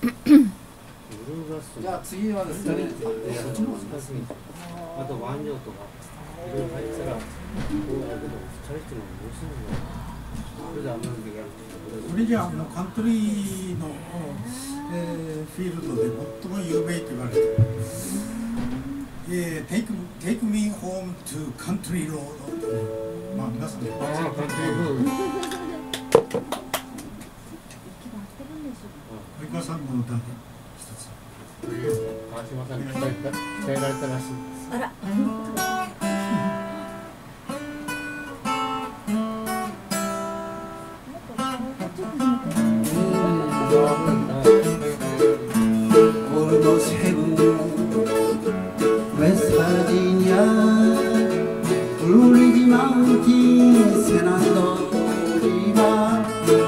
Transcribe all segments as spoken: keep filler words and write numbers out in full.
じゃあ次はですね、 あと腕量とかいろいろ入ったらこうやけどふたりっていうのはどうするんだろう。それであんなにやる。 それじゃあもうカントリーの、えー、フィールドで最も有名と言われている、えー、take, take me home to country road。まあ皆さんで。 ああ、カントリーロード。 及川さんの歌で一つ。 川島さんに鍛えた、鍛えられたらしいです。 あら。 Almost heaven, West Virginia, Blue Ridge Mountains, Shenandoah River,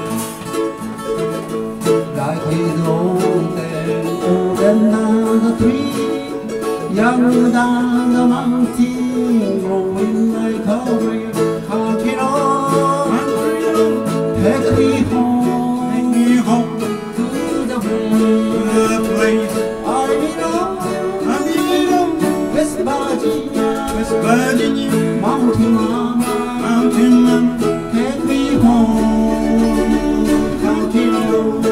like his own old another tree, younger than the mountain, growing like a real country road. Take me home, take me home to the place I belong, I belong, West Virginia, West Virginia, Mountain Mama, Mountain Mama, take me home, country road.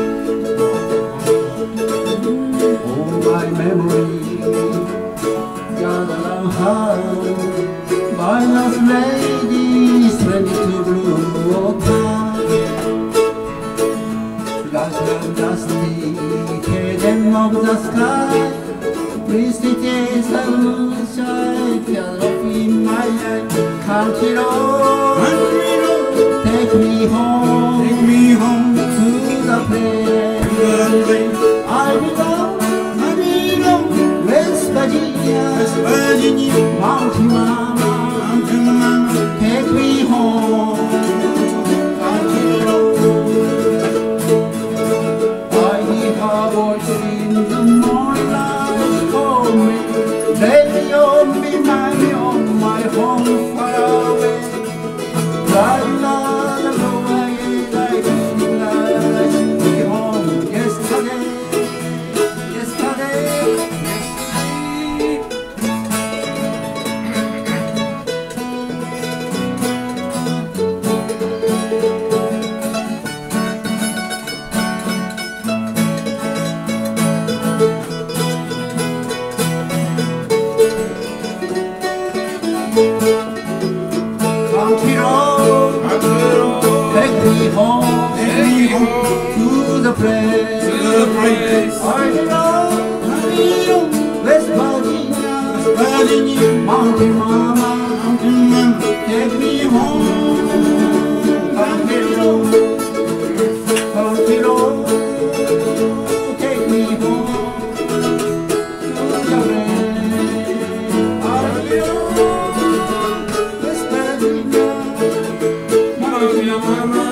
Oh, my memory, gather around her, my last lady, stranded to blue water. Like a dusty curtain of the sky, please take some moonshine, feel off in my eye. Country road, take me home, take me home to the place I belong, I belong, West Virginia, West Virginia, Mountain Mama, Mountain Mama, take me home, country road. Her voice in the morning light call me, lady on me, mommy on my home far away. La la la la, I like la la la, she home yesterday, yesterday, yesterday. Country road, take me home, take me home to the place, to the place I belong, I belong, West Virginia, West Virginia, Mountain Mama, Mountain Mama, take me home, country road, country road, take me home to the place I belong. Mama,